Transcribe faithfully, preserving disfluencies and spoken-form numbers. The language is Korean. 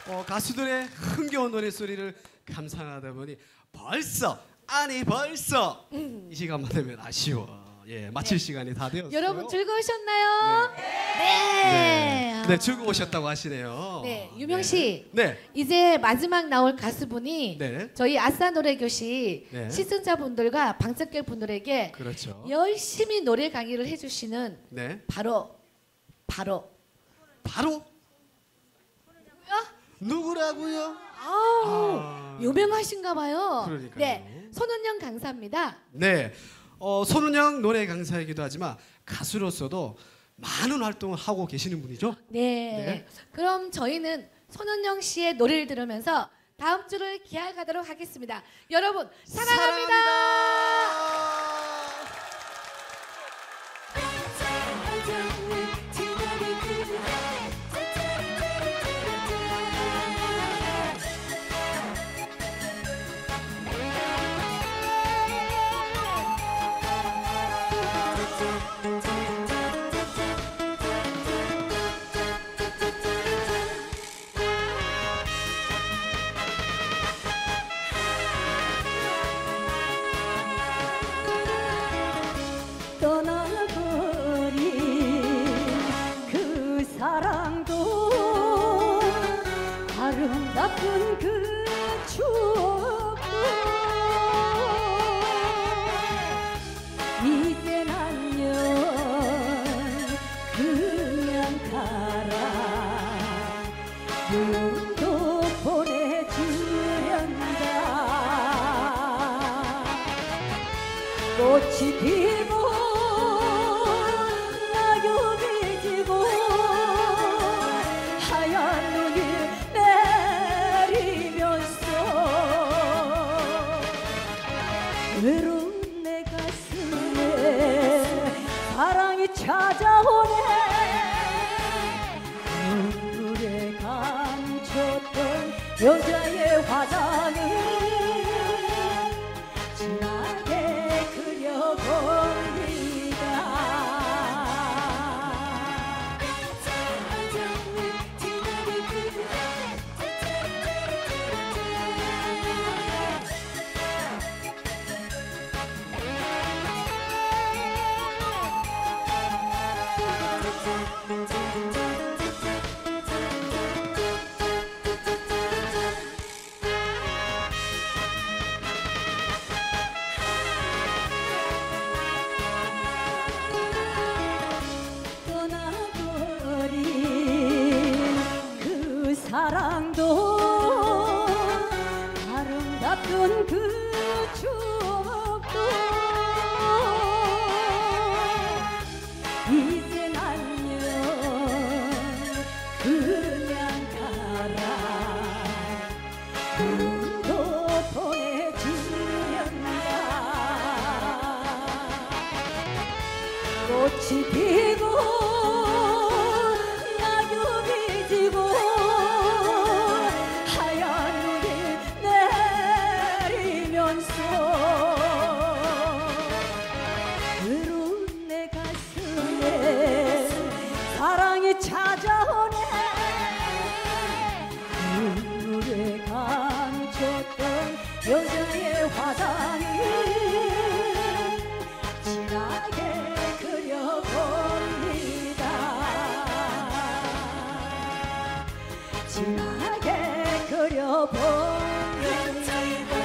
어, 가수들의 흥겨운 노래소리를 감상하다 보니 벌써 아니 벌써 이 시간만 되면 아쉬워. 예, 마칠 네. 시간이 다 되었어요. 여러분 즐거우셨나요? 네. 네. 네, 네 즐거우셨다고 하시네요. 네, 유명 씨. 네. 네. 이제 마지막 나올 가수분이 네. 저희 아싸 노래교실 네. 시청자분들과 방청객 분들에게 그렇죠. 열심히 노래 강의를 해주시는 네. 바로 바로 바로 누구라고요? 아우, 아. 유명하신가 봐요. 그러니까요. 네, 손은영 강사입니다. 네, 어, 손은영 노래 강사이기도 하지만 가수로서도 많은 활동을 하고 계시는 분이죠. 네. 네. 그럼 저희는 손은영 씨의 노래를 들으면서 다음 주를 기약하도록 하겠습니다. 여러분 사랑합니다. 사랑합니다. 떠나버린 그 사랑도 아름다운 그 추억도 이젠 안녕 그냥 가라 눈도 보내주련다 꽃이 피고 외로운 내 가슴에 사랑이 찾아오네 눈물에 감췄던 여자의 화장을 진하게 그려봅니다. 사랑도 아름답던 그 추억도 이젠 안녕 그냥 가라 눈도 보내주련다 꽃이 피고 외로운 내 가슴에 사랑이 찾아오네 눈물에 감췄던 여자의 화장을 진하게 그려봅니다. 진하게 그려봅니다.